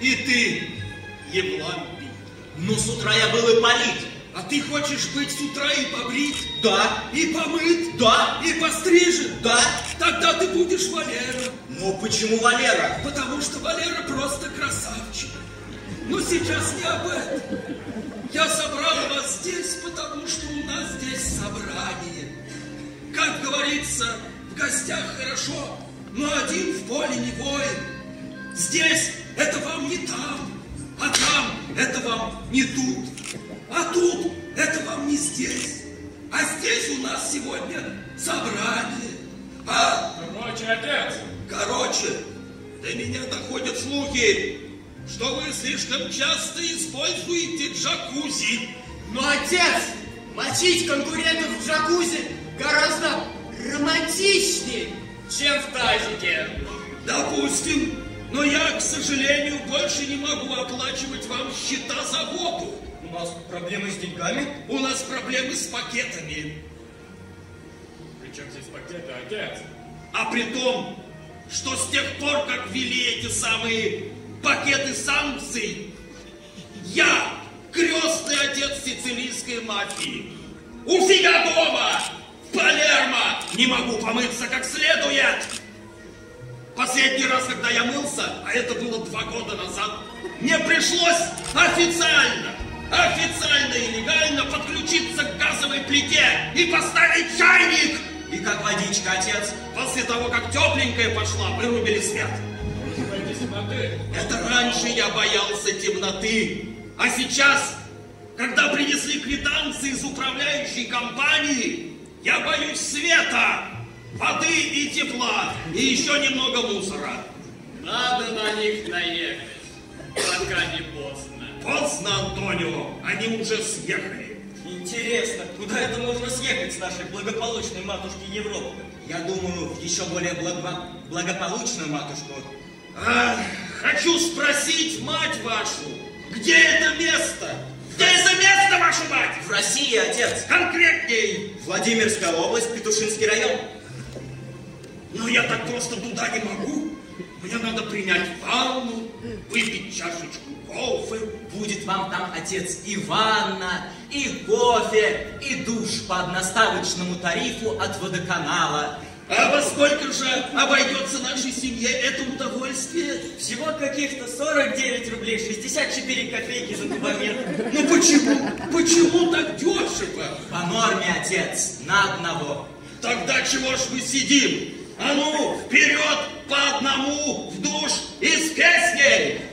И ты, Евлампий. Ну, с утра я был и полит. А ты хочешь быть с утра и побрит? Да. И помыт? Да. И пострижен? Да. Тогда ты будешь Валера. Ну, почему Валера? Потому что Валера просто красавчик. Но сейчас не об этом. Я собрал вас здесь, потому что у нас здесь собрание. Как говорится, в гостях хорошо, но один в поле не воин. Здесь это вам не там, а там это вам не тут, а тут это вам не здесь. А здесь у нас сегодня собрание. Короче, отец. Короче, до меня доходят слухи, что вы слишком часто используете джакузи. Но, отец, мочить конкурентов в джакузи гораздо романтичнее, чем в тазике. Допустим, но я, к сожалению, больше не могу оплачивать вам счета за воду. У нас проблемы с деньгами? У нас проблемы с пакетами. При чем здесь пакеты, отец? А при том, что с тех пор, как ввели эти самые пакеты санкций, я крестный отец сицилийской мафии. У себя дома, в Палермо, не могу помыться как следует. Последний раз, когда я мылся, а это было 2 года назад, мне пришлось официально и легально подключиться к газовой плите и поставить чайник. И как водичка, отец? После того, как тепленькая пошла, вырубили свет. Это раньше я боялся темноты. А сейчас, когда принесли квитанции из управляющей компании, я боюсь света, воды и тепла, и еще немного мусора. Надо на них наехать, пока не поздно. Поздно, Антонио, они уже съехали. Интересно, куда это можно съехать с нашей благополучной матушки Европы? Я думаю, в еще более благополучную матушку. Хочу спросить мать вашу, где это место? Где это место, вашу мать? В России, отец. Конкретней. Владимирская область, Петушинский район. Но я так просто туда не могу. Мне надо принять ванну, выпить чашечку кофе. Будет вам там, отец, и ванна, и кофе, и душ по одноставочному тарифу от водоканала. А во сколько же обойдется нашей семье это удовольствие? Всего каких-то 49 рублей 64 копейки за кубометр. Ну почему так дешево? По норме, отец, на одного. Тогда чего ж мы сидим? А ну, вперед по одному в душ и с песней!